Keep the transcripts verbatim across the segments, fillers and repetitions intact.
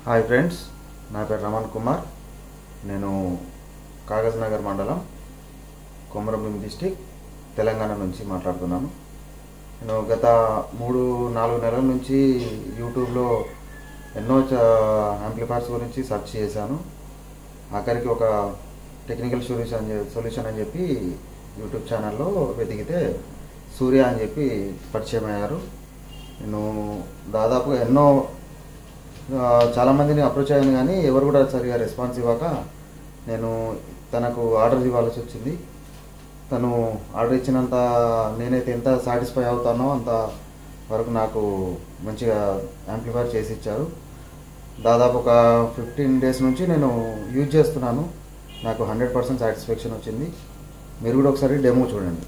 Hi friends, నా పేరు రమణ్ కుమార్. నేను కాగజ్ నగర్ మండలం, కొమరంభీం డిస్టిక్, తెలంగాణ నుంచి మాట్లాడుతున్నాను. నేను గత మూడు నాలుగు నెలల నుంచి యూట్యూబ్లో ఎన్నో యాంప్లిఫైర్స్ గురించి సెర్చ్ చేశాను. ఆఖరికి ఒక టెక్నికల్ సొల్యూషన్ సొల్యూషన్ అని చెప్పి యూట్యూబ్ ఛానల్లో వెతికితే సూర్య అని చెప్పి పరిచయం అయ్యారు. నేను దాదాపుగా ఎన్నో చాలామందిని అప్రోచ్ అయ్యాను, కానీ ఎవరు కూడా సరిగా రెస్పాన్స్ ఇవ్వక నేను తనకు ఆర్డర్ ఇవ్వాల్సి వచ్చింది. తను ఆర్డర్ ఇచ్చినంత నేనైతే ఎంత సాటిస్ఫై అవుతానో అంత వరకు నాకు మంచిగా యాంప్లిఫైర్ చేసి ఇచ్చారు. దాదాపు ఒక ఫిఫ్టీన్ డేస్ నుంచి నేను యూజ్ చేస్తున్నాను. నాకు హండ్రెడ్ పర్సెంట్ సాటిస్ఫాక్షన్ వచ్చింది. మీరు కూడా ఒకసారి డెమో చూడండి.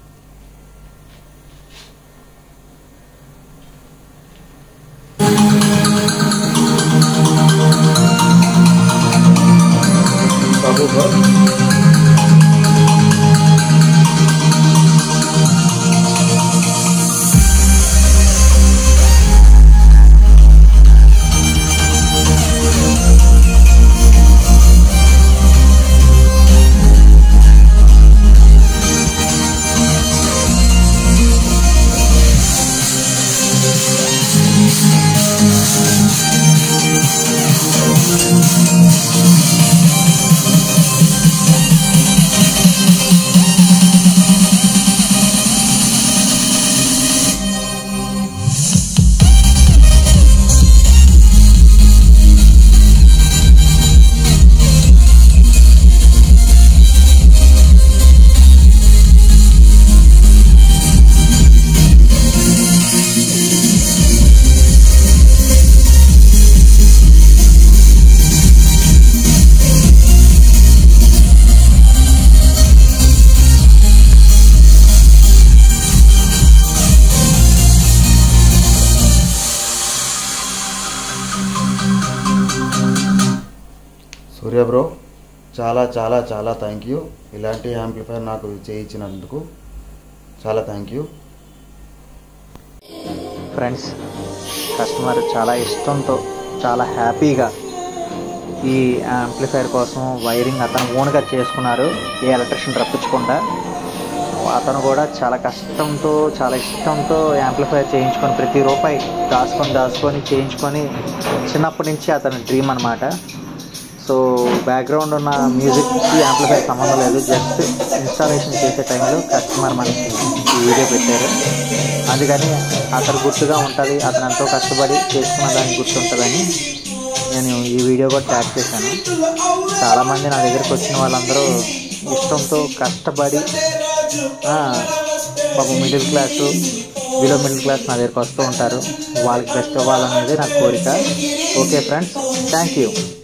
సూర్య బ్రో, చాలా చాలా చాలా థ్యాంక్ యూ. ఇలాంటి యాంప్లిఫైర్ నాకు చేయించినందుకు చాలా థ్యాంక్ యూ. ఫ్రెండ్స్, కస్టమర్ చాలా ఇష్టంతో చాలా హ్యాపీగా ఈ యాంప్లిఫైర్ కోసం వైరింగ్ అతను ఓన్గా చేసుకున్నారు, ఏ ఎలక్ట్రిషియన్ రప్పించకుండా. అతను కూడా చాలా కష్టంతో చాలా ఇష్టంతో యాంప్లిఫైర్ చేయించుకొని ప్రతి రూపాయి దాచుకొని దాచుకొని చేయించుకొని చిన్నప్పటి నుంచి అతని డ్రీమ్ అనమాట. సో బ్యాక్గ్రౌండ్ ఉన్న మ్యూజిక్కి యాంప్లిఫైర్ సంబంధం లేదు, జస్ట్ ఇన్స్టాలేషన్ చేసే టైంలో కస్టమర్ మనకి ఈ వీడియో పెట్టారు. అందుకని అతను గుర్తుగా ఉంటుంది, అతను ఎంతో కష్టపడి చేసుకున్న దానికి గుర్తుంటుందని నేను ఈ వీడియో కూడా ట్యాగ్ చేశాను. చాలామంది నా దగ్గరికి వచ్చిన వాళ్ళందరూ ఇష్టంతో కష్టపడి పాపం middle class below middle class నా దగ్గరికి వస్తూ ఉంటారు. వాళ్ళకి బెస్ట్ ఇవ్వాలనేది నా కోరిక. Okay friends, thank you.